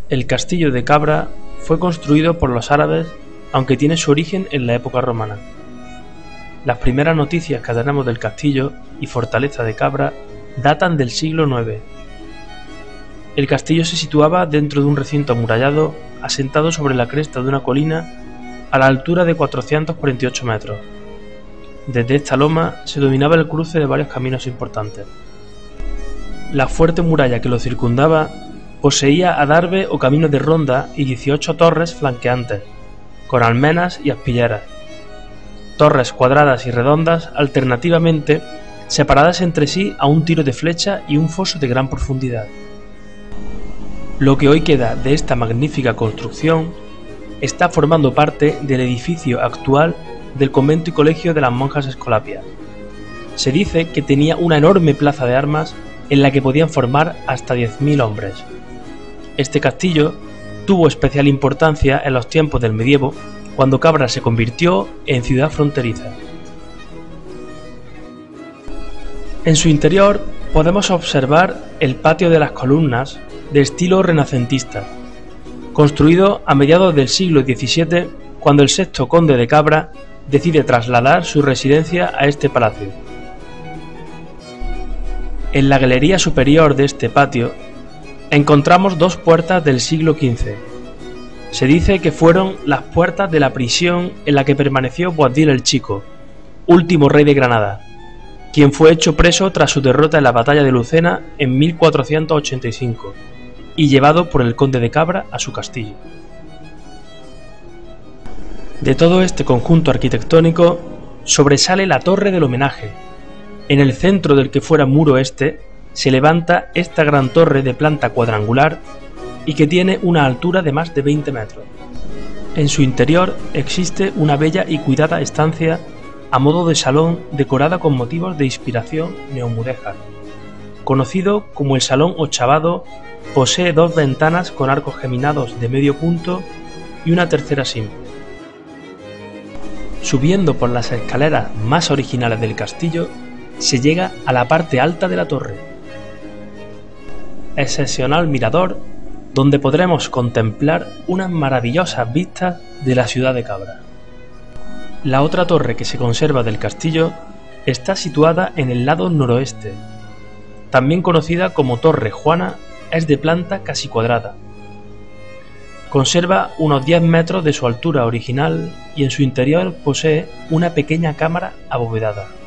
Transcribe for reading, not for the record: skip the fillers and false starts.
El castillo de Cabra fue construido por los árabes, aunque tiene su origen en la época romana. Las primeras noticias que tenemos del castillo y fortaleza de Cabra datan del siglo IX. El castillo se situaba dentro de un recinto amurallado asentado sobre la cresta de una colina a la altura de 448 metros. Desde esta loma se dominaba el cruce de varios caminos importantes. La fuerte muralla que lo circundaba poseía adarve o camino de ronda y 18 torres flanqueantes, con almenas y aspilleras. Torres cuadradas y redondas alternativamente separadas entre sí a un tiro de flecha y un foso de gran profundidad. Lo que hoy queda de esta magnífica construcción está formando parte del edificio actual del convento y colegio de las monjas escolapias. Se dice que tenía una enorme plaza de armas en la que podían formar hasta 10.000 hombres. Este castillo tuvo especial importancia en los tiempos del medievo, cuando Cabra se convirtió en ciudad fronteriza. En su interior podemos observar el patio de las columnas de estilo renacentista, construido a mediados del siglo XVII, cuando el sexto conde de Cabra decide trasladar su residencia a este palacio. En la galería superior de este patio encontramos dos puertas del siglo XV. Se dice que fueron las puertas de la prisión en la que permaneció Boabdil el Chico, último rey de Granada, quien fue hecho preso tras su derrota en la batalla de Lucena en 1485 y llevado por el conde de Cabra a su castillo. De todo este conjunto arquitectónico sobresale la torre del homenaje. En el centro del que fuera muro este se levanta esta gran torre de planta cuadrangular y que tiene una altura de más de 20 metros. En su interior existe una bella y cuidada estancia a modo de salón decorada con motivos de inspiración neomudéjar. Conocido como el Salón Ochavado, posee dos ventanas con arcos geminados de medio punto y una tercera simple. Subiendo por las escaleras más originales del castillo, se llega a la parte alta de la torre. Excepcional mirador donde podremos contemplar unas maravillosas vistas de la ciudad de Cabra. La otra torre que se conserva del castillo está situada en el lado noroeste. También conocida como Torre Juana, es de planta casi cuadrada. Conserva unos 10 metros de su altura original y en su interior posee una pequeña cámara abovedada.